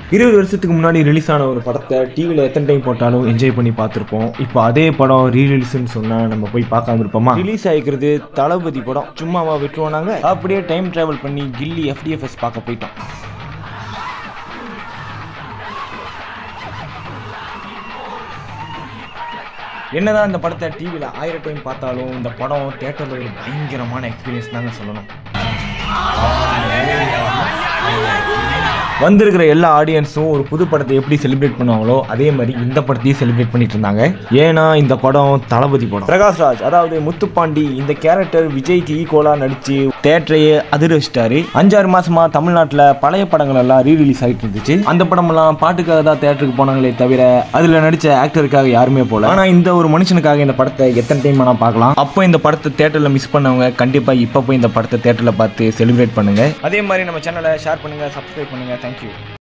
20 வருஷத்துக்கு முன்னாடி ரிலீஸ் ஆன ஒரு படத்தை டிவியில் எத்தனை டைம் போட்டாலும் என்ஜாய் பண்ணி பார்த்துருப்போம். இப்போ அதே படம் ரீரிலீஸ்ன்னு சொன்னால் நம்ம போய் பார்க்காம இருப்போமா? ரிலீஸ் ஆகிக்கிறது தளபதி படம், சும்மாவா விட்டுருவோம் நாங்கள்? அப்படியே டைம் ட்ராவல் பண்ணி கில்லி FDFS பார்க்க போயிட்டோம். என்னதான் இந்த படத்தை டிவியில் 1000 டைம் பார்த்தாலும் இந்த படம் தியேட்டரில் ஒரு பயங்கரமான எக்ஸ்பீரியன்ஸ் தாங்க சொல்லணும். வந்திருக்கிற எல்லா ஆடியன்ஸும் ஒரு புது படத்தை எப்படி செலிப்ரேட் பண்ணுவாங்களோ அதே மாதிரி இந்த படத்தையும் செலிப்ரேட் பண்ணிட்டு இருந்தாங்க. ஏன்னா இந்த படம் தளபதி படம். பிரகாஷ் ராஜ் அதாவது முத்துப்பாண்டி இந்த கேரக்டர் விஜய்க்கு ஈக்குவலாக நடிச்சு தேட்டரையே அதிர வச்சிட்டாரு. 5-6 மாசமா தமிழ்நாட்டில் பழைய படங்கள் எல்லாம் ரீரிலீஸ் ஆகிட்டு இருந்துச்சு. அந்த படமெல்லாம் பாட்டுக்காக தான் தேட்டருக்கு போனாங்களே தவிர அதில் நடிச்ச ஆக்டருக்காக யாருமே போல. ஆனால் இந்த ஒரு மனுஷனுக்காக இந்த படத்தை எத்தனை டைம் வேணா பார்க்கலாம். அப்போ இந்த படத்தை தேட்டரில் மிஸ் பண்ணவங்க கண்டிப்பாக இப்போ போய் இந்த படத்தை தேட்டரில் பார்த்து செலிப்ரேட் பண்ணுங்க. அதே மாதிரி நம்ம சேனலை ஷேர் பண்ணுங்க, சப்ஸ்கிரைப் பண்ணுங்க. Thank you.